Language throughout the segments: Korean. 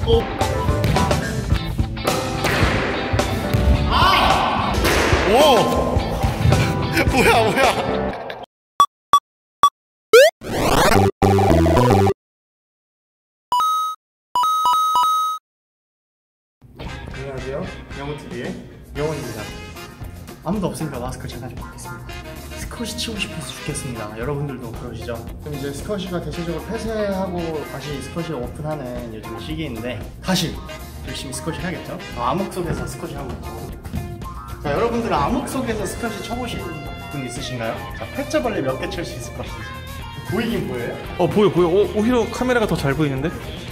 오! 아! 오! 뭐야? 안녕하세요. 영훈TV의 영훈입니다. 아무도 없으니까 마스크를 제가 좀 받겠습니다. 스쿼시 치고 싶어서 죽겠습니다. 여러분들도 그러시죠? 그럼 이제 스쿼시가 대체적으로 폐쇄하고 다시 스쿼시를 오픈하는 요즘 시기인데 다시 열심히 스쿼시 해야겠죠? 암흑 속에서 스쿼시 하고 있고. 자, 여러분들은 암흑 속에서 스쿼시 쳐보신 분 있으신가요? 자, 패자벌레 몇 개 칠 수 있을 것 같으세요? 보이긴 보여요? 보여. 오히려 카메라가 더 잘 보이는데?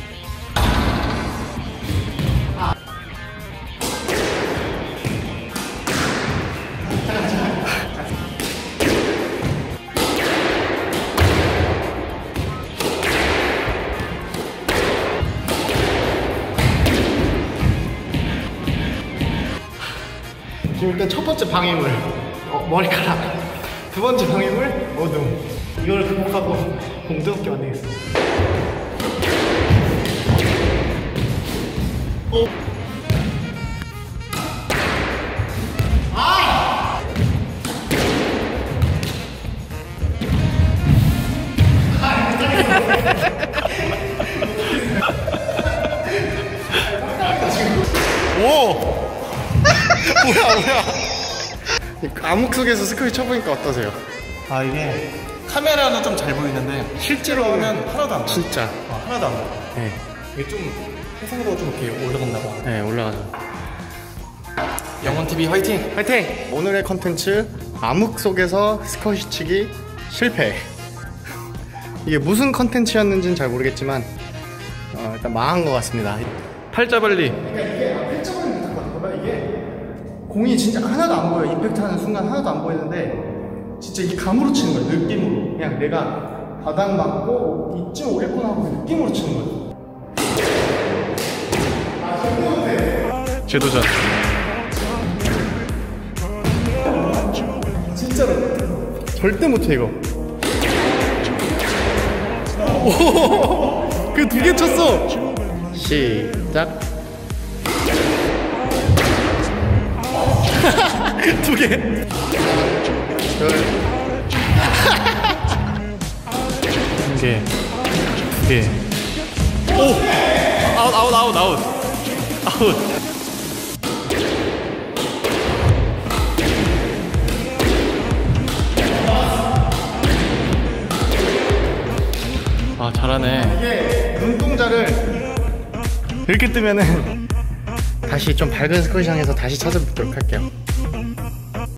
지금 일단 첫 번째 방해물 머리카락, 두 번째 방해물 어둠. 이걸 극복하고 공정롭게 만들겠습니다. 오! 아! 오! 뭐야? 암흑 속에서 스쿼시 쳐보니까 어떠세요? 아, 이게 카메라는 좀 잘 보이는데 실제로 하면 하나도 안 보여. 진짜 하나도 안 보여. 네, 이게 좀 해상도가 좀 이렇게 올라갔나 봐. 네 올라가죠. 영훈TV 화이팅! 화이팅! 오늘의 컨텐츠 암흑 속에서 스쿼시 치기 실패. 이게 무슨 컨텐츠였는지는 잘 모르겠지만 일단 망한 것 같습니다. 팔자발리. 그러니까 이게 팔자벌레 같은 거야. 이게 공이 진짜 하나도 안 보여. 임팩트 하는 순간 하나도 안 보이는데 진짜 이게 감으로 치는 거야. 느낌으로. 그냥 내가 바닥 맞고 이쯤 오겠구나 하고 느낌으로 치는 거야. 아, 절대 못해. 제도전. 진짜로 절대 못해 이거. 오, 그 두 개 쳤어. 시작. 두 개. 둘. 두 개. 오! 아웃. 아, 잘하네. 이게 눈동자를 이렇게 뜨면은 다시 좀 밝은 스쿼시 향해서 다시 찾아보도록 할게요.